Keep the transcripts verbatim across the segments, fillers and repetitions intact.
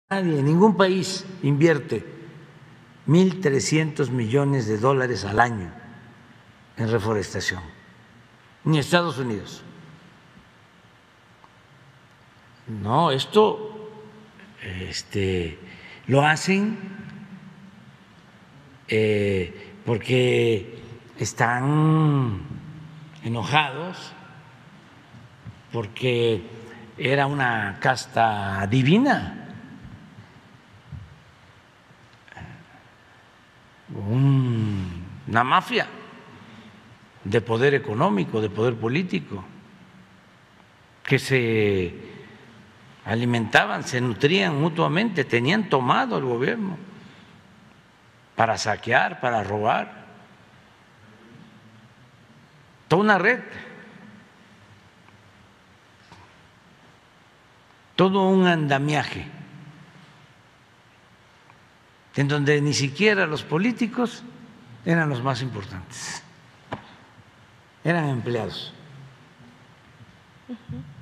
Nadie, ningún país invierte mil trescientos millones de dólares al año en reforestación, ni Estados Unidos. No, esto este, lo hacen eh, porque están enojados, porque era una casta divina. Un, una mafia de poder económico, de poder político, que se alimentaban, se nutrían mutuamente, tenían tomado el gobierno para saquear, para robar, toda una red, todo un andamiaje en donde ni siquiera los políticos eran los más importantes, eran empleados. Uh-huh.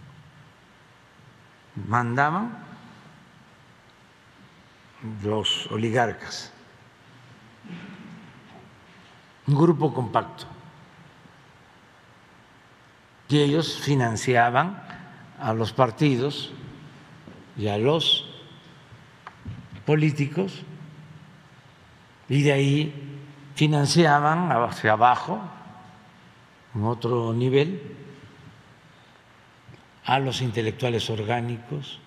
Mandaban los oligarcas, un grupo compacto, y ellos financiaban a los partidos y a los políticos, y de ahí financiaban hacia abajo, en otro nivel, a los intelectuales orgánicos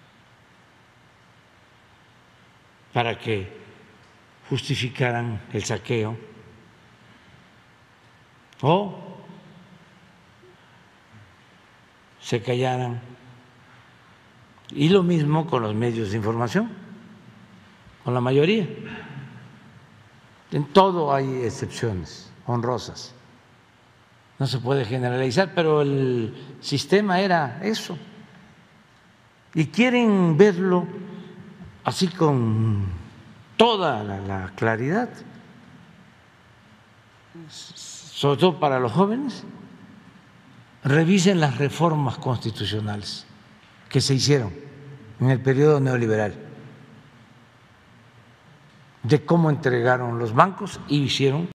para que justificaran el saqueo, o se callaran. Y lo mismo con los medios de información, con la mayoría. En todo hay excepciones honrosas, no se puede generalizar, pero el sistema era eso. Y quieren verlo así con toda la, la claridad, sobre todo para los jóvenes. Revisen las reformas constitucionales que se hicieron en el periodo neoliberal, de cómo entregaron los bancos y hicieron